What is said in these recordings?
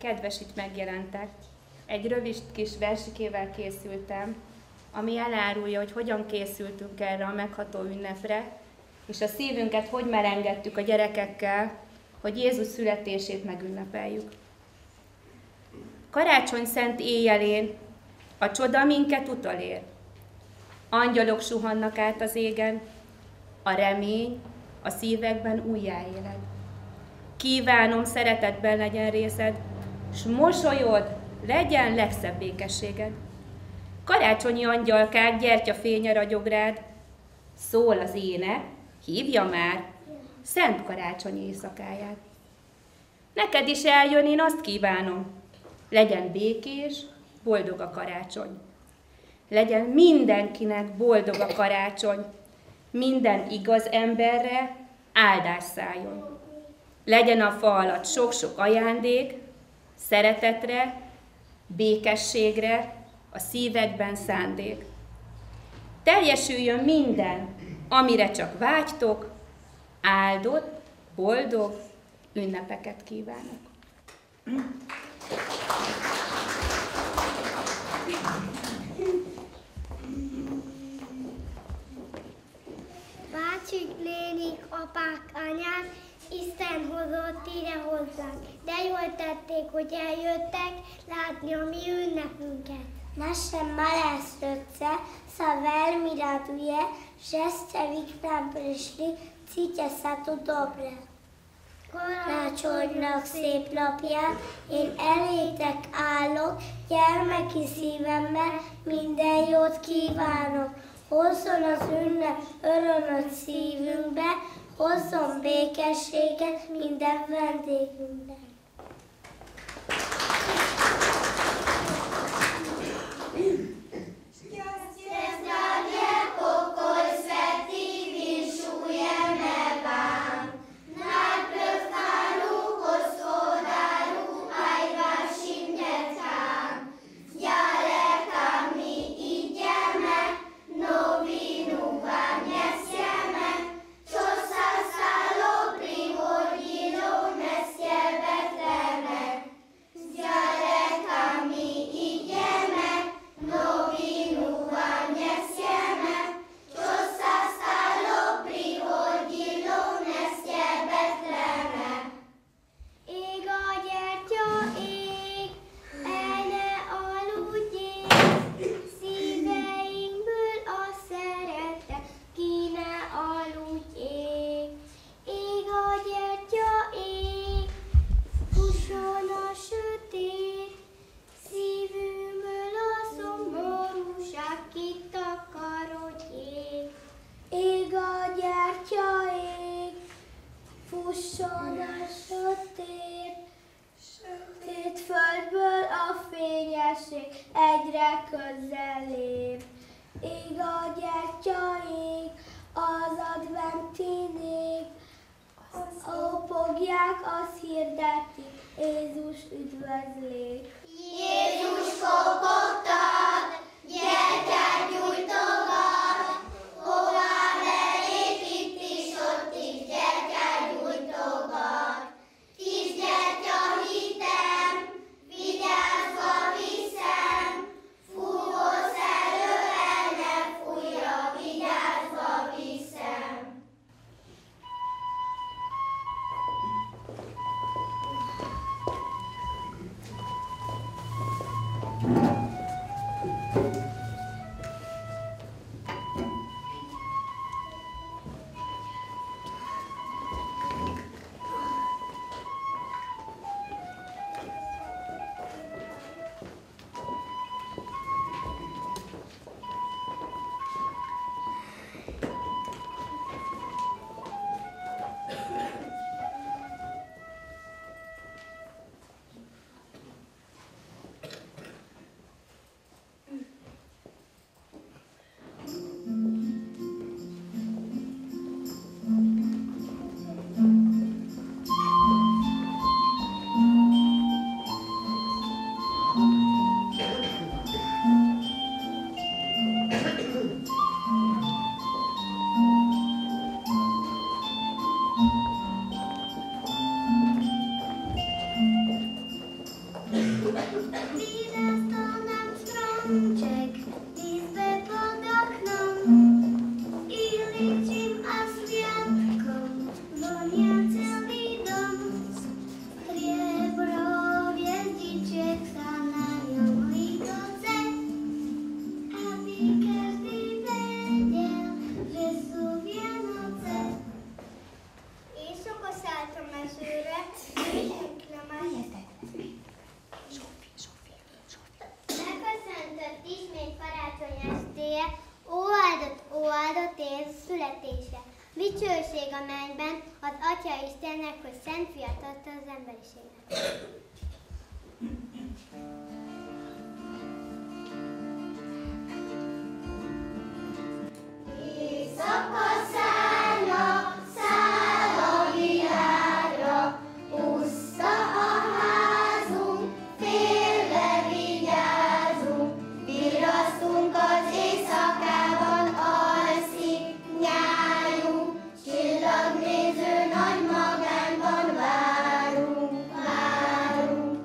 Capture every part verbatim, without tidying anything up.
kedves itt megjelentek. Egy rövid kis versikével készültem, ami elárulja, hogy hogyan készültünk erre a megható ünnepre, és a szívünket hogy melengettük a gyerekekkel, hogy Jézus születését megünnepeljük. Karácsony szent éjjelén a csoda minket utalér. Angyalok suhannak át az égen, a remény a szívekben újjáéled. Kívánom, szeretetben legyen részed, s mosolyod legyen legszebb békességed. Karácsonyi angyalkák, gyertyafénye ragyog rád, szól az ének, hívja már szent karácsony éjszakáját. Neked is eljön, én azt kívánom, legyen békés, boldog a karácsony. Legyen mindenkinek boldog a karácsony, minden igaz emberre áldás szálljon. Legyen a fa alatt sok-sok ajándék, szeretetre, békességre, a szívekben szándék. Teljesüljön minden, amire csak vágytok, áldott, boldog ünnepeket kívánok. Bácsik, nénik, apák, anyák, Isten hozott ide hozzánk, de jól tették, hogy eljöttek látni a mi ünnepünket. Našem malé srdce sa veľmi raduje, že ste vy k nám prišli, cíte sa tu dobre. Karácsonynak szép napján én elétek állok, gyermeki szívemmel minden jót kívánok. Hozzon az ünnep örömöt szívünkbe, hozzon békességet minden vendégünknek. Egyre közelébb, ég a gyertya ég, az adventi nép, opogják, azt hirdetik, Jézus üdvözlék. Jézus kopogtat, gyertyát gyújtogat, hová belép, itt is, ott is gyertyát gyújtogat. Kis gyertya hitem, vigyázva viszem, fúvósz elő el ne fújja, vigyázva viszem. mennyben az Atya Istennek, hogy szent fiát adta az emberiségnek. Éjszaka szárnya száll a világra, puszta a házunk, félve vigyázunk, virrasztunk az éjszakában, alszik nyájunk, csillagnéző nagy magányban várunk, várunk.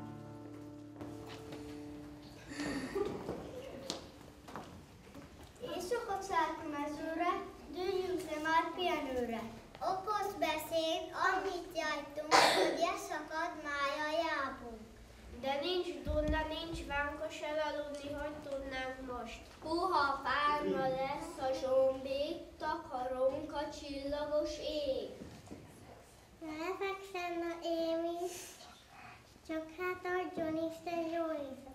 Éjszaka szállt a mezőre, dőljünk le már pihenőre. Okos beszéd, amit jajtunk, hogy szakad mája jábunk. De nincs dunda, nincs vánkos elaludni, hogy tudnánk most. Puha párna lesz a zsombék, takarónk a csillagos ég. Lefekszem a én is, csak hát adjon Isten jó éjszakát.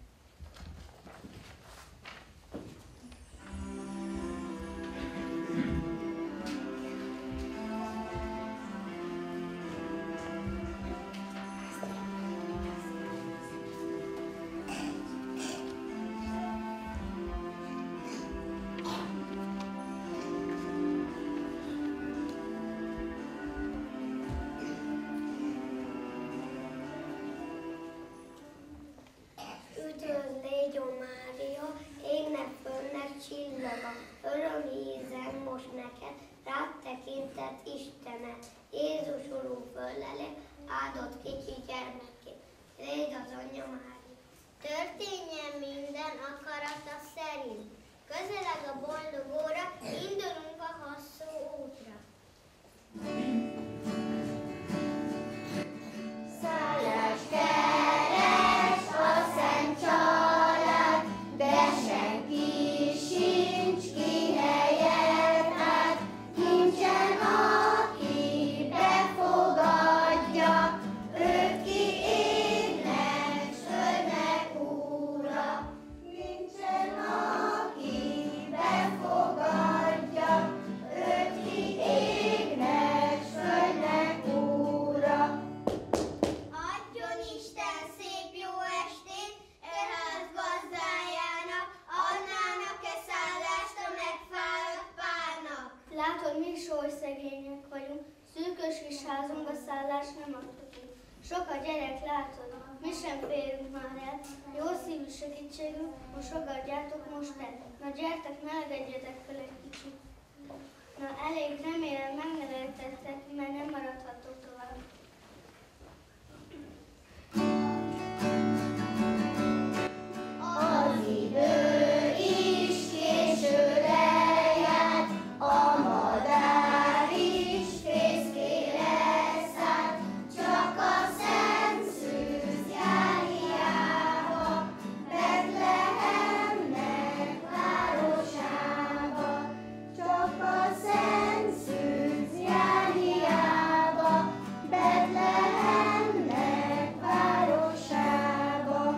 Üdvözl légy, ó Mária, égnek fönnek csillaga, öröm ízen most neked, rád tekintett Istenet, Jézus Urunk föllele, áldott kicsi gyermekét, légy az Anyja Mária. Történjen minden akarata szerint. Közeleg a boldog óra, indulunk a hosszú útra. Szállás keres a szent család, de senki sincs ki helyet át, nincsen, aki befogadja, őt ki égnek, s földnek úra. Nincsen, aki befogadja, őt ki égnek, s földnek úra. Adjon Isten szép jó estét, ehhez gazdájának, adnának-e szállást a megfáradt párnak? Látod, mi is oly szegények vagyunk, szűkös kis házunkba szállást nem adhatunk. Sok a gyerek, látod, mi sem férünk már el, jó szívű segítségünk, most fogadjátok most el. Na gyertek, melegedjetek fel egy kicsit. Na elég, remélem megneveltettek, mert nem maradhatok tovább. Az idő is későre járt, a madár is fészkére szállt, csak a szent szűz jár hiába, Betlehemnek városába. Csak a szent szűz jár hiába, Betlehemnek városába.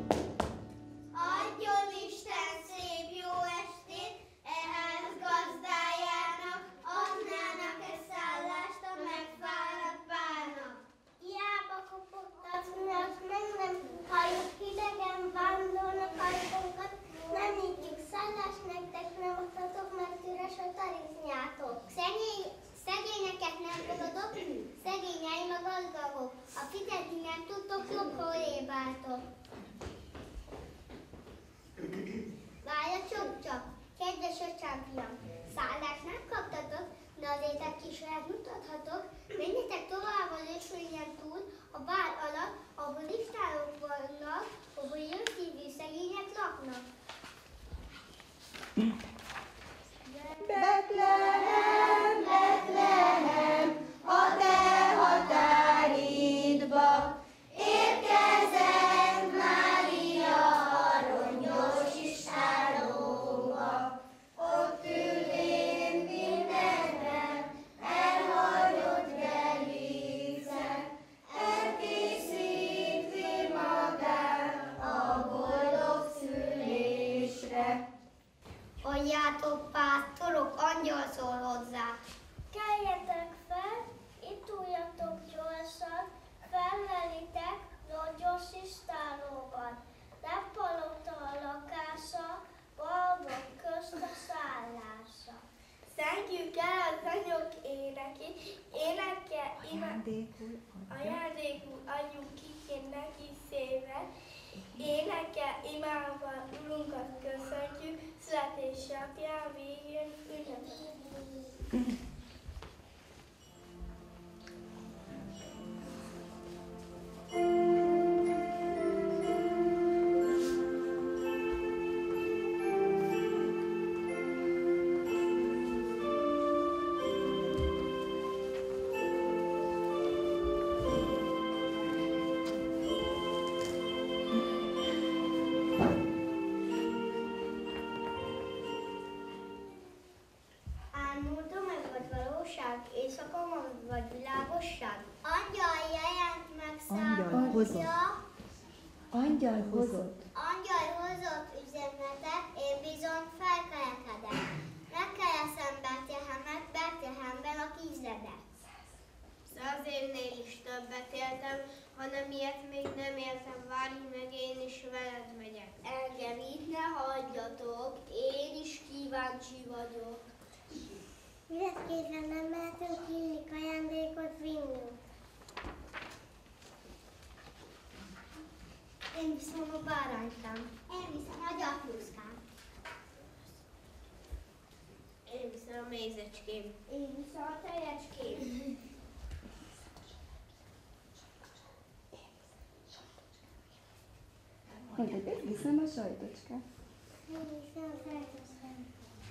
Adjon Isten szép jó estét, ehhez gazdájának, adnának-e szállást a megfáradt párnak? Hiába kopogtatnak, meg nem halljuk, hidegen vándornak ajtónkat, nem nyitjuk szállást nektek, nem adhatok, mert üres a taliznyátok. Szegény, szegényeket nem fogadok, szegényeim a gazdagok, a fizetni nem tudtok, jobb, hol ébáltok. Várjatok csak, kedves öcsám fiam, szállást nem kaptatok, de azért egy kis elmutathatok, menjetek tovább az ösvényen túl, a bár alatt, ahol listálók vannak, ahol jó szívű szegények laknak. Betlehem, Betlehem, a te határidba érkezett Mária aranyos istálóba. Ott ülvén mindenben elhagyott gelészen, elkészíti magát a boldog szülésre. Olyan Ajándékul adja. Ajándékul adjunk kikén neki szévet, énekel, imával Urunkat köszöntjük, születésnapján végén ünnepeljük. Éjszaka vagy világosság? Angyal jelent meg Angyal hozott. Angyal hozott. Angyal hozott üzenetet, én bizony felkelekedem. Megkeleszem Betlehemet, Betlehemben a kizedet. Száz évnél is többet éltem, hanem ilyet még nem éltem, várj meg, én is veled megyek. Engem itt ne hagyjatok, én is kíváncsi vagyok. Mindenképpen nem mehetünk illik ajándékot vinni. Én viszem a báránykám. Én viszem a gyapjuszkám. Én viszem a mézecském. Én viszem a tejecském. Mondjuk, én viszem a sajtocskát. Én viszem a sajtocskát.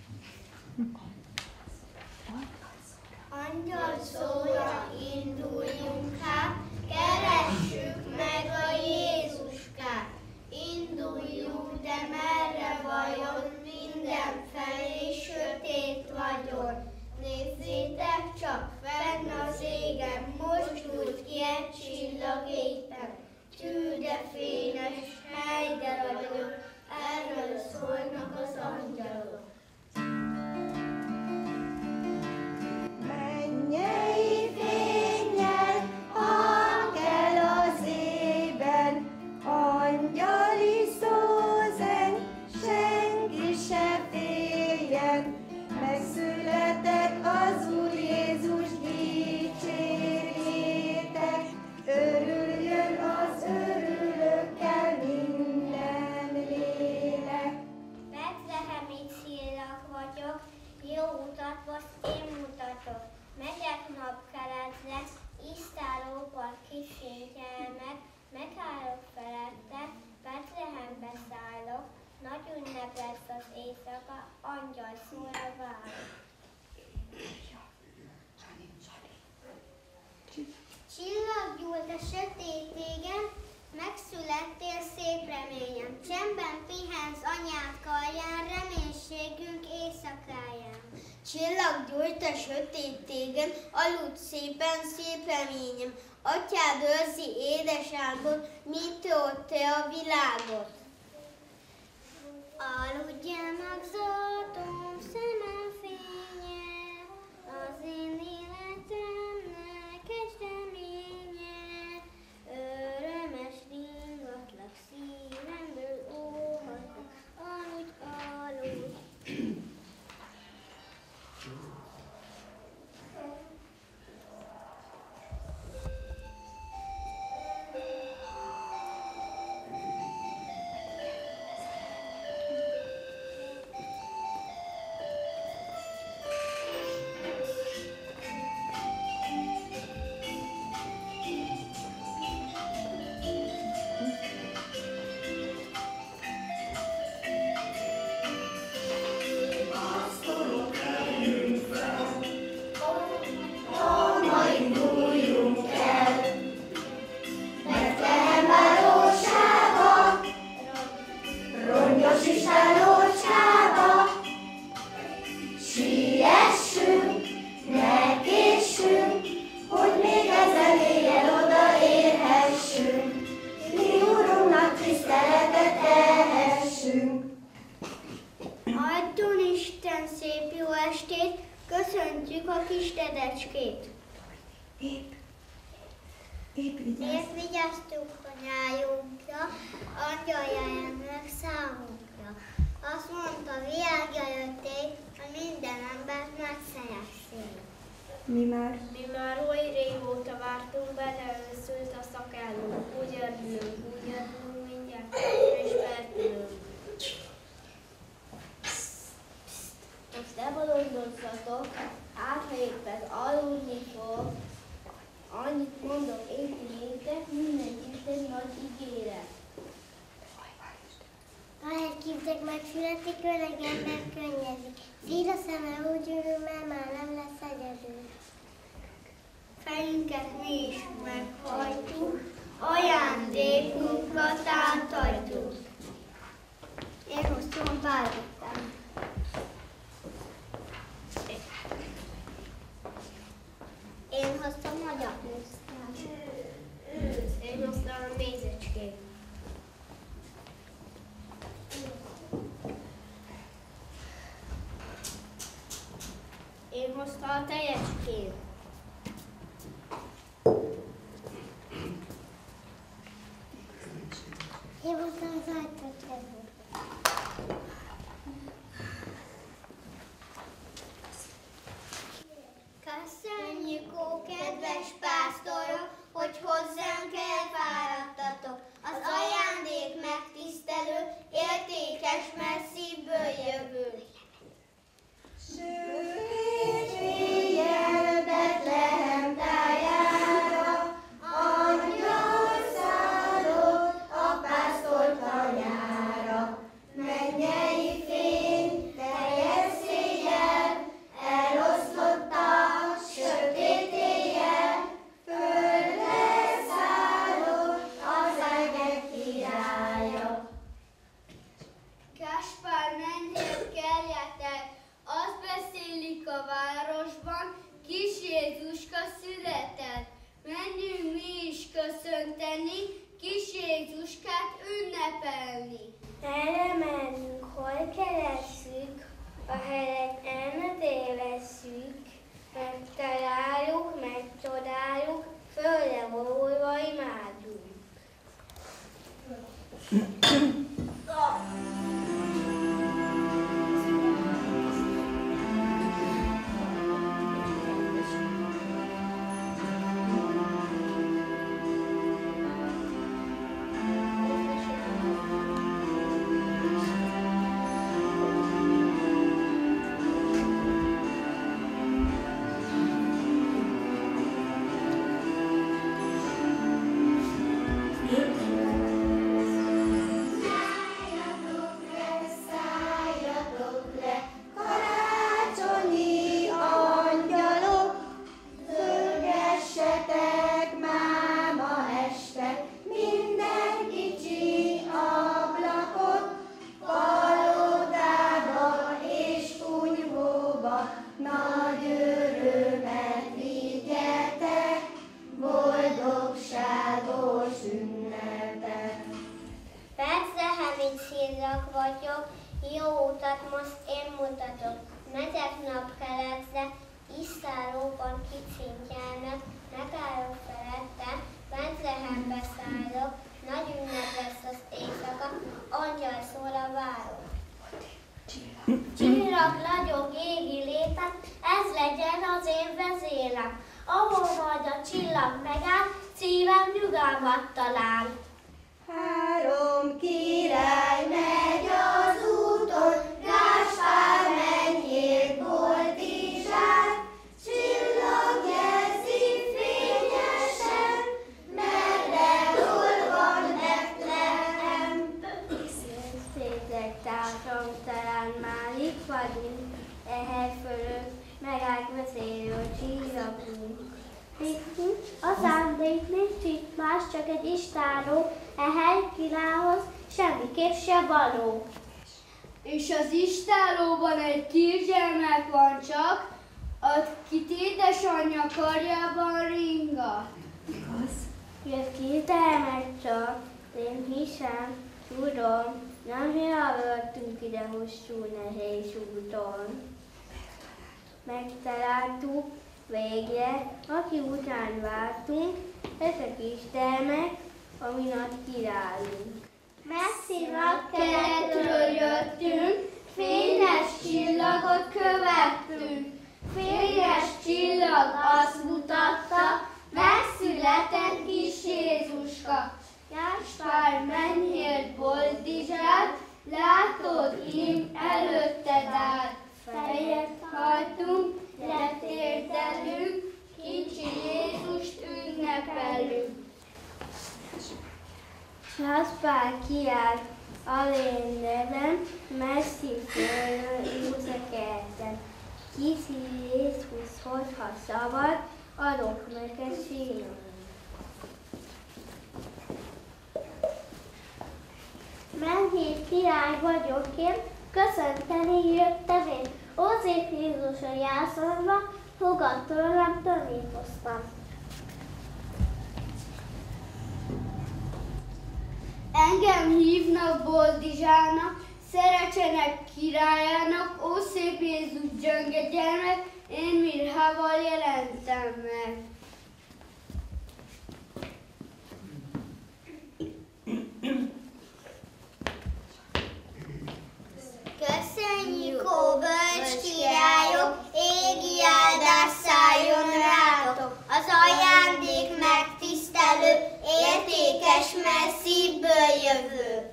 Angyal szóra induljunk hát, keressük meg a Jézuskát. Induljunk, de merre vajon, mindenfelé sötét vagyon. Nézzétek csak, fenn az égen, most nyújt ki egy csillag éppen. Tű, de fényes, hely, de ragyog, erről szólnak az angyalok. Mennyei fénnyel, angyal az ében, angyali szózeng, senki se féljen. Megszületett az Úr Jézus, dicsérjétek, örüljön az örülőkkel minden lélek. Betlehemi csillag vagyok, jó utat most én mutatok. Megyek napkeletre, isztálóval kísérjelmek, megállok felette, Betlehembe szállok, nagy ünnep lesz az éjszaka, angyal szóra várok. Csillag gyújt a sötét égen, megszülettél szép reményem. Csendben pihensz anyád karján, reménységünk éjszakáján. Csillag gyújt a sötét tégen, aludj szépen, szép reményem. Atyád őrzi édesálmod, mint te a világot. Aludjál magzatom, szemem fénye, az én életemnek egy reménye. Örömes ringatlak szívemből, óhatlak, aludj, aludj. Köszöntjük a kis dedecskét. Épp, épp vigyázz. Miért vigyáztunk a nyájunkra, angyal jelen meg számunkra. Azt mondta, világra jötték, hogy minden embert megszeressék. Mi már? Mi már oly régóta Mondom, épüljétek, minden Isten nagy ígéret. Ha elképzek megszületik, öreg ember könnyezik. Szír a szeme úgy ürül, mert már nem lesz egyedül. Fejünket mi is meghajtjuk, ajándékunkat átadjuk. Én hoztam bármit. Én hoztam magyar nőztát. Én hoztam a mézecskét. Én hoztam a tejecskét. Én hoztam az ajtót. Köszönjük, ó kedves pásztorok, hogy hozzánk elfáradtatok. Az ajándék megtisztelő, értékes, mert szívből jövő. Sőt, éjjel Betlehem tájára, angyal szállott a pásztor tanyára. Mennyei fény, teljes széjjel, eloszlotta sötét éjjel, földre szállott az egek királya. Gáspár, menjél, keljetek! Azt beszélik a városban, kis Jézuska született. Menjünk mi is köszönteni, kis Jézuskát ünnepelni. Erre mennünk, hol keresszük, a helyet el ne tévesszük, megtaláljuk, megcsodáljuk, földre vonulva imádunk. Karácsonyi angyalok, zörgessetek már ma este, minden kicsi ablakot, palotába és kunyhóba, nagy örömet vigyetek, boldogságos ünnepet. Betlehemi csillag vagyok, jó utat most én mutatok. Megyek napkeletre, iszáróban kicsintyelnek, megállok felette, Betlehembe szállok, nagy ünnep lesz az éjszaka, angyal szól a váron. Csillag ragyog égi létem, ez legyen az én vezérem, ahol majd a csillag megáll, szívem nyugalmat talál. Három király megy az úton, Gáspár mennyét boldizsál, csillag jelzi fényesen, merre hol van Betlehem. Szétek társam, talán már itt vagyunk, e hely fölött megállt vezérő csillagunk. A szándék nincs itt más, csak egy istáló, e hely királyhoz semmiképp se való. És az istálóban egy kisgyermek van csak, akit édesanyja karjában ringat. Jött kisgyermek csak, én hiszem, tudom, nem járultunk ide hosszú nehéz úton. Megtaláltuk végre, aki után vártunk, ez a kisgyermek, ami nagy királyunk. Messzi napkeletről jöttünk, fényes csillagot követtünk. Fényes csillag azt mutatta, megszületett kis Jézuska. Gáspár mennyért boldizsál, látod, én előtted áll. Fejet hajtunk, letérdelünk, kicsi Jézust ünnepel. Gáspár kiált alén neven, messzi földön úsz a kerten. Kiszi Jézus, hogyha szabad, adok neked sínon. Menhét király vagyok én, köszönteni jöttem én. Ó, szép Jézus a jászolva, fogad tőlem, taníkoztam. Engem hívnak Boldizsának, szerecsenek királyának, ó szép Jézus gyönge gyermek, én mirhával jelentem meg. Köszönjük, ó bölcs királyok, égi áldás szálljon rátok, az ajándék megtisztelő, értékes, mert szívből jövő.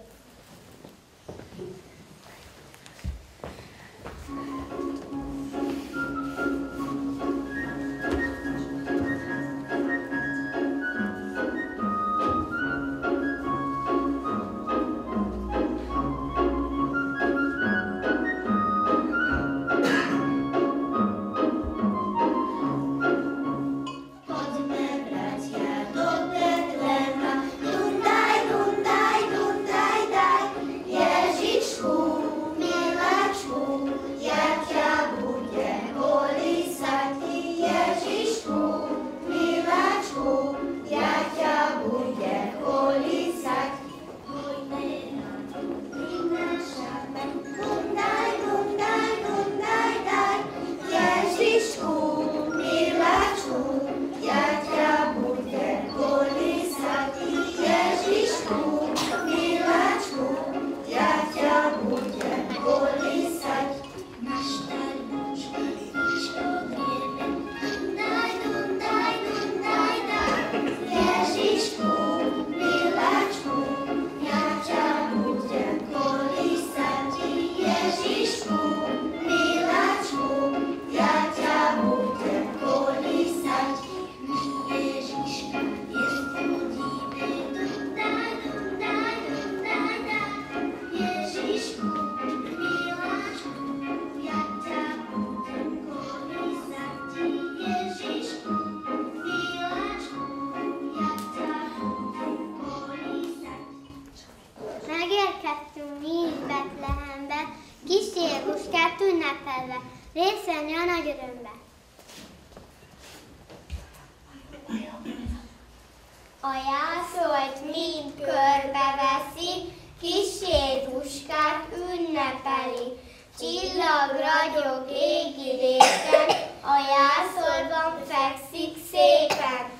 Megérkeztünk mi is Betlehembe, kis Jézuskát ünnepelve, részelni a nagy örömbe. A jászolt mind körbeveszi, kis Jézuskát ünnepeli. Csillag ragyog égi réten, a jászolban fekszik szépen.